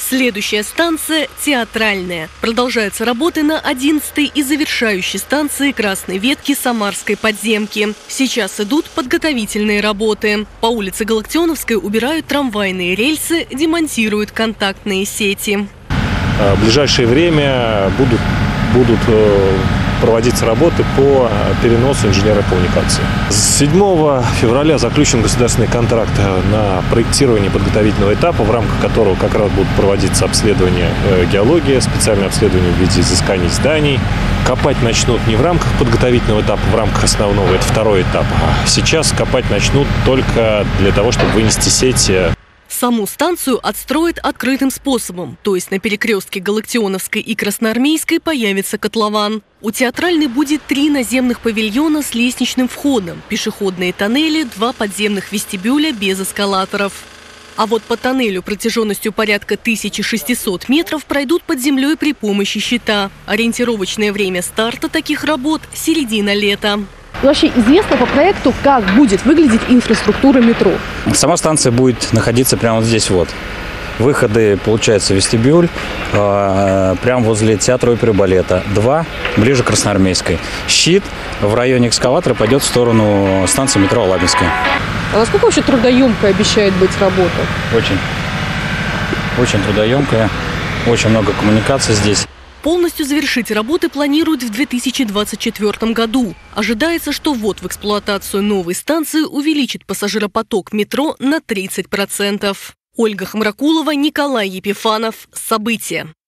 Следующая станция – Театральная. Продолжаются работы на 11-й и завершающей станции красной ветки Самарской подземки. Сейчас идут подготовительные работы. По улице Галактионовской убирают трамвайные рельсы, демонтируют контактные сети. В ближайшее время будут проводиться работы по переносу инженерной коммуникации. С 7 февраля заключен государственный контракт на проектирование подготовительного этапа, в рамках которого как раз будут проводиться обследования геологии, специальное обследование в виде изысканий зданий. Копать начнут не в рамках подготовительного этапа, в рамках основного, это второй этап. А сейчас копать начнут только для того, чтобы вынести сети. Саму станцию отстроят открытым способом, то есть на перекрестке Галактионовской и Красноармейской появится котлован. У Театральной будет 3 наземных павильона с лестничным входом, пешеходные тоннели, 2 подземных вестибюля без эскалаторов. А вот по тоннелю протяженностью порядка 1600 метров пройдут под землей при помощи щита. Ориентировочное время старта таких работ – середина лета. Вообще известно по проекту, как будет выглядеть инфраструктура метро? Сама станция будет находиться прямо вот здесь вот. Выходы, получается, вестибюль, прямо возле театра оперы и балета. 2 ближе к Красноармейской. Щит в районе экскаватора пойдет в сторону станции метро Алабинская. А насколько вообще трудоемкая обещает быть работа? Очень трудоемкая, очень много коммуникаций здесь. Полностью завершить работы планируют в 2024 году. Ожидается, что ввод в эксплуатацию новой станции увеличит пассажиропоток метро на 30%. Ольга Хамракулова, Николай Епифанов. События.